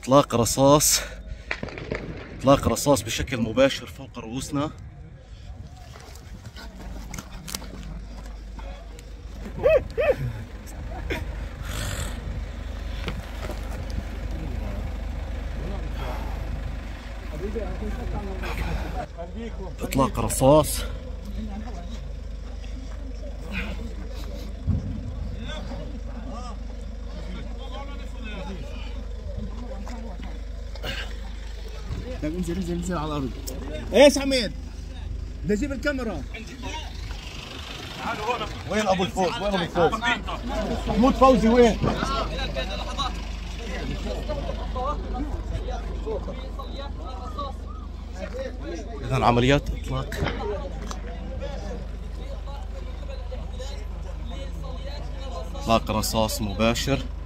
اطلاق رصاص بشكل مباشر فوق رؤوسنا. اطلاق رصاص. طيب انزل على الارض. ايش عميد؟ بدي اجيب الكاميرا. وين ابو الفوز؟ محمود فوزي وين؟ إذن عمليات إطلاق رصاص مباشر